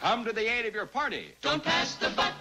come to the aid of your party. Don't pass the buck.